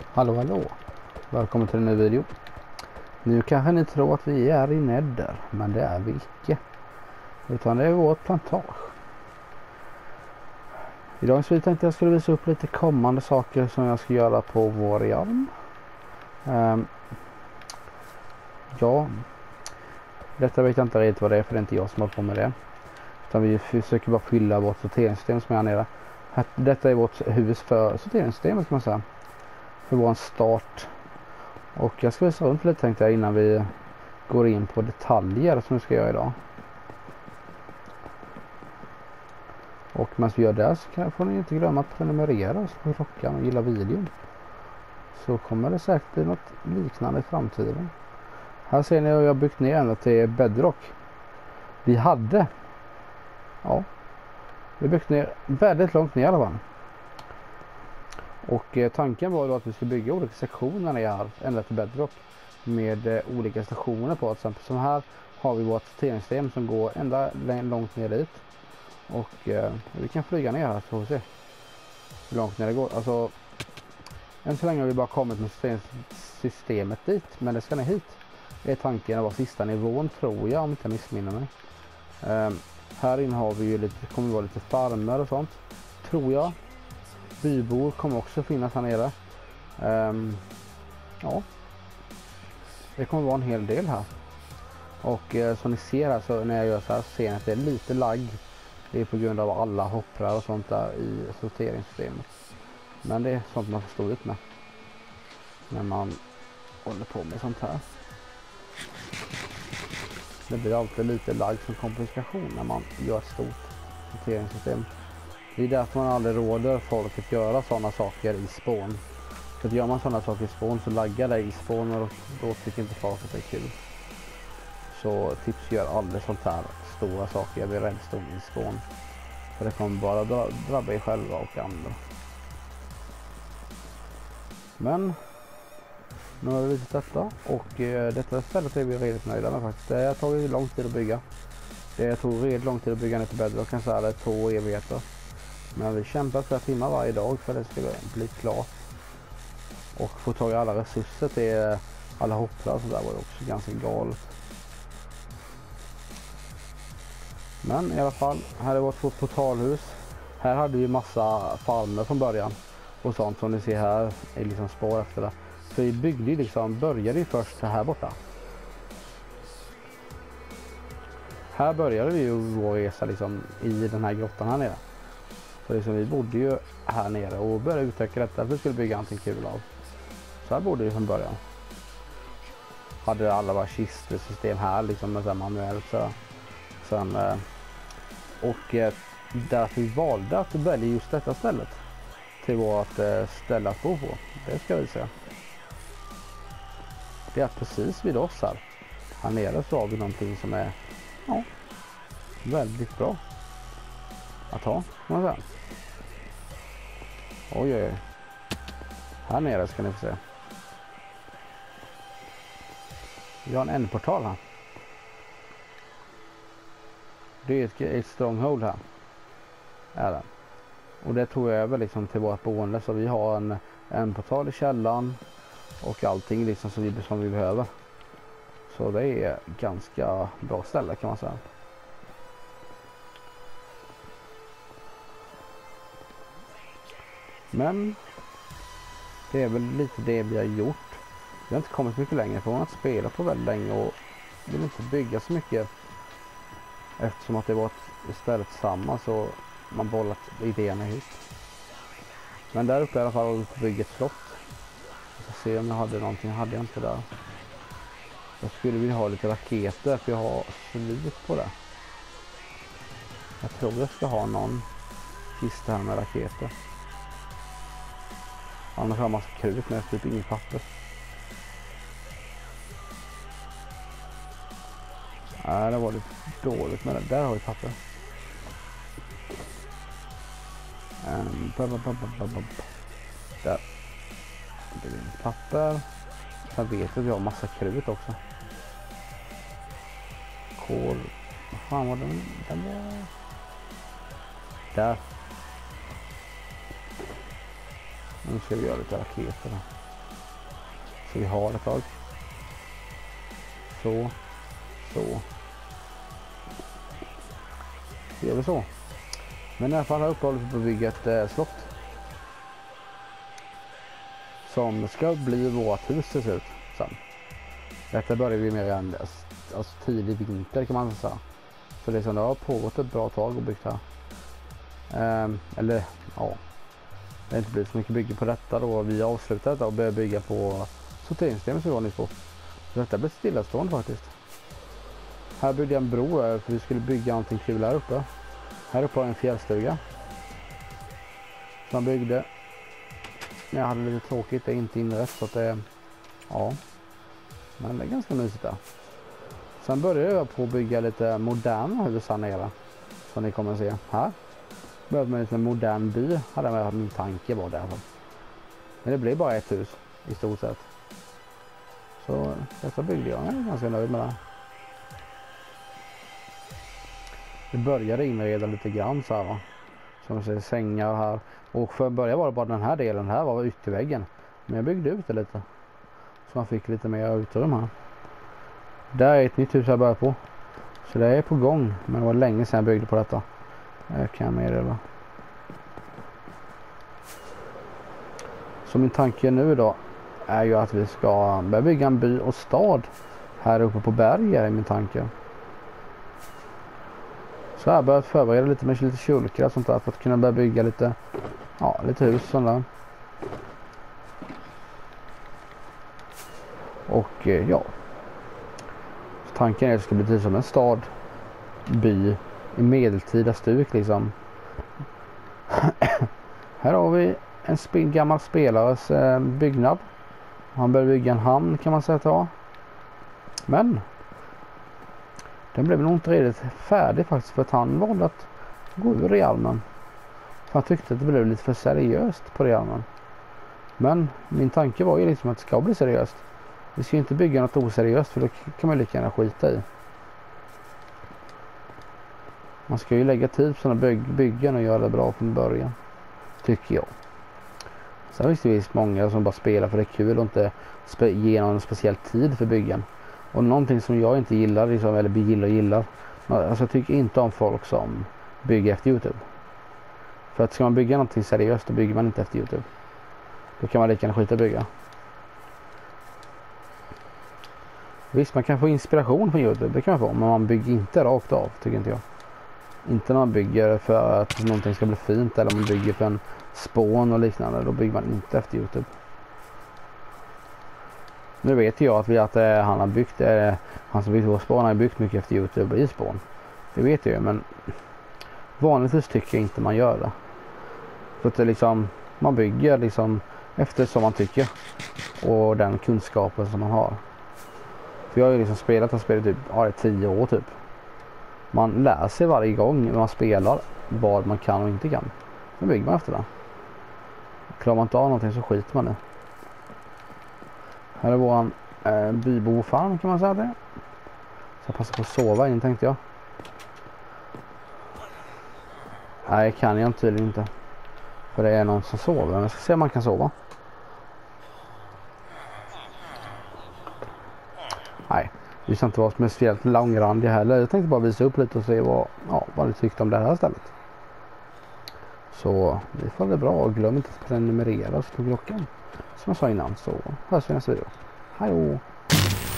Hallå hallå, välkommen till en ny video. Nu kanske ni tror att vi är i Nether, men det är vi icke. Utan det är vårt plantage. Idag så tänkte jag skulle visa upp lite kommande saker som jag ska göra på vår realm. Ja, detta vet jag inte riktigt vad det är, för det är inte jag som har på med det. Utan vi försöker bara fylla vårt sorteringssystem som är här nere. Detta är vårt hus för sorteringssystemet kan man säga. För vår start. Och jag ska visa runt lite tänkte jag innan vi går in på detaljer som vi ska göra idag. Och medan vi gör det så får ni inte glömma att prenumerera på klockan och gilla videon. Så kommer det säkert bli något liknande i framtiden. Här ser ni hur jag har byggt ner ända till bedrock. Vi byggt ner väldigt långt ner i alla fall. Och tanken var då att vi skulle bygga olika sektioner ner här ända till bedrock med olika stationer på. Till exempel som här har vi vårt sorteringssystem som går ända långt ner dit. Och vi kan flyga ner här så får vi se hur långt ner det går. Alltså än så länge har vi bara kommit med systemet dit, men det ska ner hit. Det är tanken att vara sista nivån tror jag, om inte jag missminner mig. Här inne har vi ju lite, kommer vara lite farmer och sånt tror jag. Bybor kommer också finnas här nere. Ja, det kommer vara en hel del här. Och som ni ser här så när jag gör så här ser ni att det är lite lagg. Det är på grund av alla hopprar och sånt där i sorteringssystemet. Men det är sånt man får stå ut med när man håller på med sånt här. Det blir alltid lite lagg som komplikation när man gör ett stort sorteringssystem. Det är därför man aldrig råder folk att göra sådana saker i spawn. Så att gör man sådana saker i spawn så laggar det i spawn och då tycker inte folk att det är kul. Så tips, gör aldrig sånt här stora saker vid redstone i spawn. För det kommer bara drabba er själva och andra. Men nu har vi visat detta och detta stället är vi redigt nöjda med faktiskt. Det har tagit lång tid att bygga. Det tog redigt lång tid att bygga ner till bedrock, kan säga det 2 evigheter. Men vi kämpar flera timmar varje dag för att det ska bli klart. Och få tag i alla resurser till alla hopplar så där var det också ganska galet. Men i alla fall, här är vårt portalhus. Här hade vi massa farmer från början. Och sånt som ni ser här är liksom spår efter det. Så vi byggde liksom, började ju först här borta. Här började vi ju vår resa liksom i den här grottan här nere. Så liksom vi bodde ju här nere och började utveckla detta för att vi skulle bygga någonting kul av. Så här bodde vi från början. Hade alla våra kistsystem här liksom med manuellt så. Sen, och därför vi valde att välja just detta stället till vårt ställe att bo på. Det ska vi säga. Det är precis vid oss här. Här nere så har vi någonting som är väldigt bra att ha. Oj. Här nere ska ni få se. Vi har en ändportal här. Det är ett stronghold här. Är det. Och det tror jag är väl liksom till vårt boende. Så vi har en portal i källan. Och allting liksom som vi behöver. Så det är ganska bra ställe kan man säga. Men det är väl lite det vi har gjort. Vi har inte kommit mycket längre för att spela på väldigt länge och vill inte bygga så mycket. Eftersom att det var istället samma så man bollat idéerna hit. Men där uppe i alla fall har vi byggt ett slott. Jag ska se om jag hade någonting, hade jag inte där. Jag skulle vilja ha lite raketer för jag har slut på det. Jag tror jag ska ha någon kista här med raketer. Annars har jag massa krut med typ inget papper. Nej, det var lite dåligt med det. Där har vi papper. Där. Det är papper. Sen vet jag att vi har massa krut också. Kol. Vad fan var den var? Där. Nu ska vi göra lite raketer. Så vi har ett tag. Så. Det gör vi så. Men i alla fall har jag uppehållit på att bygga ett slott. Som ska bli vårt hus till slut sen. Detta börjar vi med en tidig vinter kan man säga. Så det har pågått ett bra tag och byggt här. Eller ja, det har inte blivit så mycket bygge på detta då. Vi har avslutat detta och börjat bygga på sorteringssystemet som vi var nyss på. Så detta blir stillastående faktiskt. Här byggde jag en bro för vi skulle bygga någonting kul här uppe. Här uppe har en fjällstuga. Som byggde. Jag hade lite tråkigt, det är inte inrätt så att det ja. Men det är ganska mysigt där. Sen började jag på att bygga lite moderna hus här nere. Som ni kommer att se här. Började med lite modern by. Hade min tanke var där. Men det blev bara ett hus i stort sett. Så detta byggde jag. Jag är ganska nöjd med det. Det började inreda lite grann så här va. Som man säger sängar här. Och för början var det bara den här delen. Här var ytterväggen. Men jag byggde ut det lite. Så man fick lite mer utrymme här. Där är ett nytt hus jag börjar på. Så det är på gång. Men det var länge sedan jag byggde på detta. Jag kan meddela. Så min tanke nu då är ju att vi ska börja bygga en by och stad här uppe på berget är min tanke. Så jag har börjat förbereda lite med lite kyrkor och sånt där för att kunna börja bygga lite hus sånt där. Och ja. Så tanken är att det ska bli som en stad, by i medeltida stuk liksom. Här har vi en gammal spelares byggnad. Han började bygga en hamn kan man säga ta. Men den blev nog inte redigt färdig faktiskt för att han valde att gå ur Realmen. För han tyckte att det blev lite för seriöst på Realmen. Men min tanke var ju liksom att det ska bli seriöst. Vi ska inte bygga något oseriöst för då kan man lika gärna skita i. Man ska ju lägga tid på sådana byggen och göra det bra från början. Tycker jag. Sen finns det visst många som bara spelar för det är kul och inte ge någon speciell tid för byggen. Och någonting som jag inte gillar, liksom, eller gillar. Alltså jag tycker inte om folk som bygger efter YouTube. För att ska man bygga någonting seriöst då bygger man inte efter YouTube. Då kan man lika gärna skita bygga. Visst man kan få inspiration från YouTube, det kan man få. Men man bygger inte rakt av, tycker inte jag. Inte när man bygger för att någonting ska bli fint eller man bygger för en spån och liknande. Då bygger man inte efter YouTube. Nu vet jag att han har byggt, han som byggt vår spån har byggt mycket efter YouTube i spån. Det vet jag ju, men vanligtvis tycker jag inte man gör det. För att det liksom, man bygger liksom efter som man tycker. Och den kunskapen som man har. För jag har ju liksom spelat typ, 10 år typ. Man lär sig varje gång när man spelar vad man kan och inte kan. Då bygger man efter det. Klarar man inte av någonting så skiter man i. Här är våran bybofarm kan man säga det. Så jag passar på att sova in tänkte jag. Nej, kan jag tydligen inte. För det är någon som sover. Men jag ska se om man kan sova. Nej, vi ska inte vara speciellt långrandiga heller. Jag tänkte bara visa upp lite och se vad ni tyckte om det här stället. Så vi får det bra och glöm inte att prenumerera på klockan. Som jag sa innan så hörs vi nästa video. Hej då!